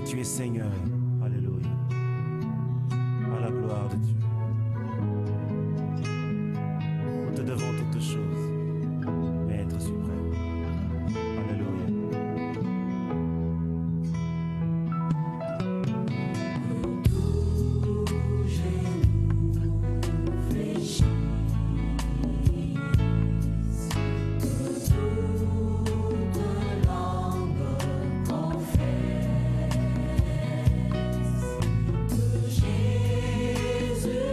tu es Seigneur. Alléluia. À la gloire de Dieu. Nous te devons toutes choses, Maître suprême. Alléluia. Jésus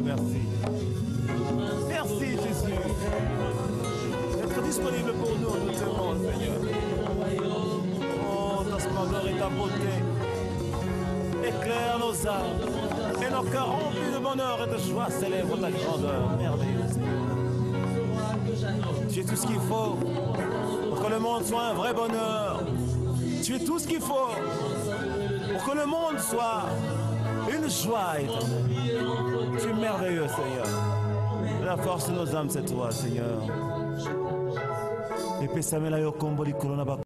merci. Merci Jésus d'être disponible pour nous, nous t'aimons Seigneur. Oh, ta splendeur et ta beauté éclairent nos âmes et nos cœurs remplis de bonheur et de joie célèbrent ta grandeur merveilleuse. Tu es tout ce qu'il faut pour que le monde soit un vrai bonheur. Tu es tout ce qu'il faut pour que le monde soit une joie éternelle. Tu es merveilleux, Seigneur. La force de nos âmes, c'est toi, Seigneur.